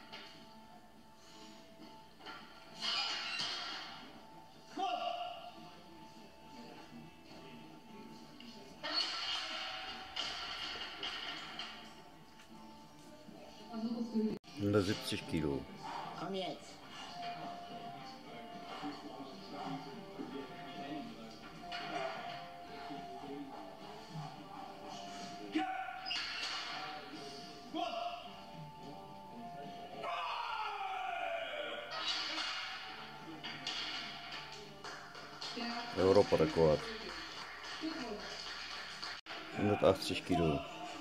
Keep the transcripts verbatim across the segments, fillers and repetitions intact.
hundertsiebzig Kilo. Komm jetzt. Europarekord. hundertachtzig Kilo.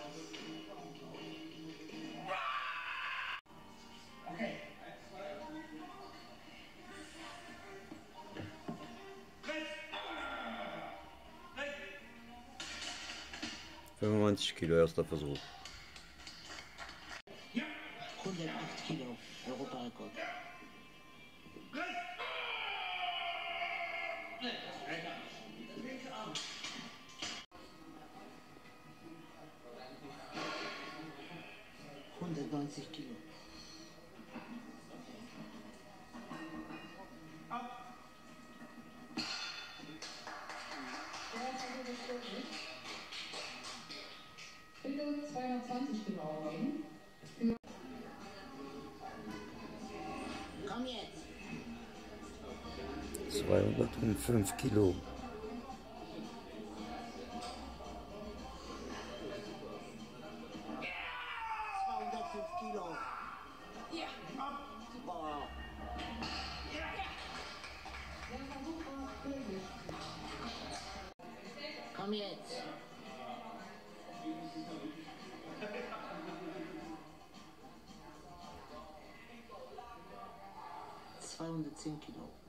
fünfundneunzig Kilo, erster Versuch. hundertacht Kilo, Europarekord. hundertneunzig Kilo. Bitte zweihundertzwanzig Kilo aufgeben. Komm jetzt. zweihundertfünf Kilo. zweihundertfünf Kilo. Ja. Boah. Der Versuch war möglich. Komm jetzt. zweihundertzehn Kilo.